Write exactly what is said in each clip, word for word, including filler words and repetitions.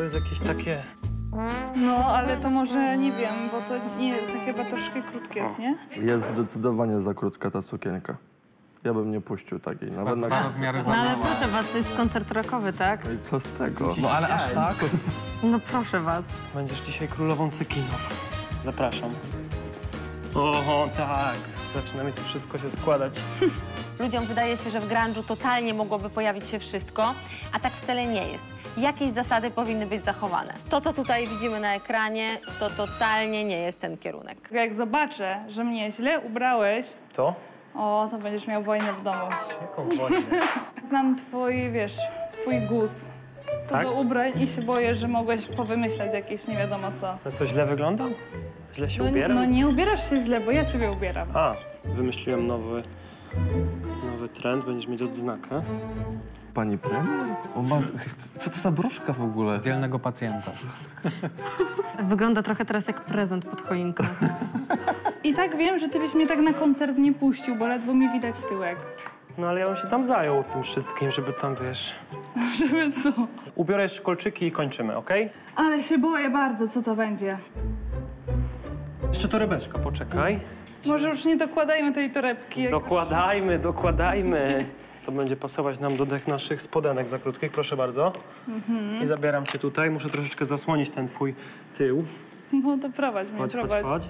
to jest jakieś takie... No, ale to może, nie wiem, bo to nie, to chyba troszkę krótkie jest, nie? Jest zdecydowanie za krótka ta sukienka. Ja bym nie puścił takiej. Nawet Dwa na... rozmiary za No ale mała. proszę was, to jest koncert rockowy, tak? No i co z tego? No ale aż tak? No proszę was. Będziesz dzisiaj królową cekinów. Zapraszam. O, tak. Zaczyna mi to wszystko się składać. Ludziom wydaje się, że w grunge'u totalnie mogłoby pojawić się wszystko, a tak wcale nie jest. Jakieś zasady powinny być zachowane. To, co tutaj widzimy na ekranie, to totalnie nie jest ten kierunek. Jak zobaczę, że mnie źle ubrałeś, To? o, to będziesz miał wojnę w domu. Jaką wojnę? Znam twój, wiesz, twój gust co Tak? do ubrań i się boję, że mogłeś powymyślać jakieś nie wiadomo co. No co, źle wyglądam? Źle się No, ubieram? no nie ubierasz się źle, bo ja ciebie ubieram. A, wymyśliłem nowy, nowy trend. Będziesz mieć odznakę. Pani premier? O, ma... Co to za broszka w ogóle? Dzielnego pacjenta. Wygląda trochę teraz jak prezent pod choinką. I tak wiem, że ty byś mnie tak na koncert nie puścił, bo ledwo mi widać tyłek. No ale ja bym się tam zajął tym wszystkim, żeby tam, wiesz... Żeby co? Ubiorę jeszcze kolczyki i kończymy, okej? Ale się boję bardzo, co to będzie. Jeszcze torebeczka, poczekaj. Może już nie dokładajmy tej torebki. Jak... Dokładajmy, dokładajmy. To będzie pasować nam do tych naszych spodenek za krótkich, proszę bardzo. I zabieram cię tutaj. Muszę troszeczkę zasłonić ten twój tył. No to prowadź mnie, Chodź, chodź, prowadź. chodź.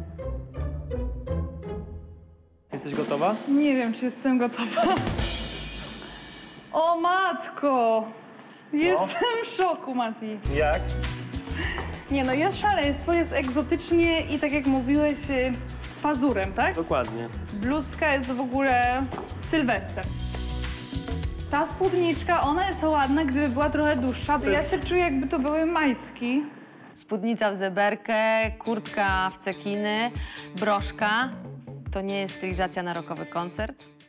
Jesteś gotowa? Nie wiem, czy jestem gotowa. O matko! Jestem w szoku, Mati. Jak? Nie no, jest szaleństwo, jest egzotycznie i tak jak mówiłeś, y, z pazurem, tak? Dokładnie. Bluzka jest w ogóle Sylwester. Ta spódniczka, ona jest ładna, gdyby była trochę dłuższa. Ja jest- się czuję, jakby to były majtki. Spódnica w zeberkę, kurtka w cekiny, broszka. To nie jest stylizacja na rockowy koncert.